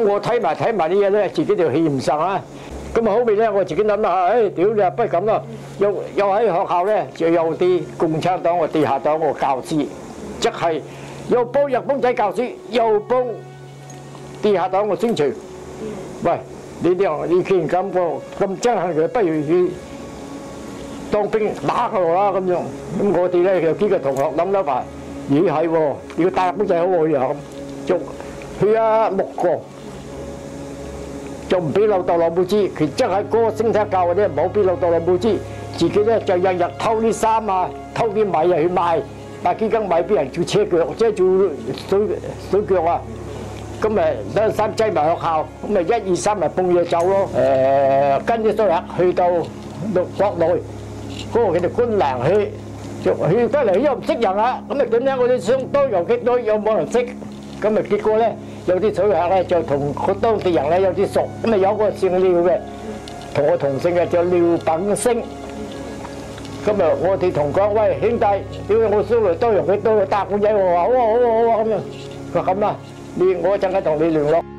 咁我睇埋啲嘢咧，自己就氣唔順啊。咁啊，後尾咧，我自己諗下，屌你啊，不如咁咯，又喺學校咧，就有啲共產黨嘅地下黨嘅教師，即係又幫日本仔教書，又幫地下黨嘅宣傳。喂，你既然咁咁憎恨佢，不如去當兵打佢啦咁樣。咁我哋咧有幾個同學諗法，咦係喎，要打日本仔好喎又，就去木國。就唔俾老豆老母知，佢真係嗰個聲體教嗰啲唔好俾老豆老母知，自己咧就日日偷啲衫啊，偷啲米啊去賣，賣幾斤米俾人做車腳，即係做水腳啊。咁咪等衫擠埋學校，咁咪1、2、3咪半夜走咯。跟住所日去到國內，嗰個佢哋觀瀾去得嚟又唔識人啊，咁咪點咧？我哋想多遊擊隊又冇人識，咁咪結果咧。有啲水客咧就同個當地人咧有啲熟，咁啊有個姓廖嘅，同我同姓嘅叫廖品星。咁啊我哋同講，喂兄弟，屌我將來多用佢多打工仔喎，好啊好啊好啊咁樣。佢話咁啊，我陣間同你聯絡。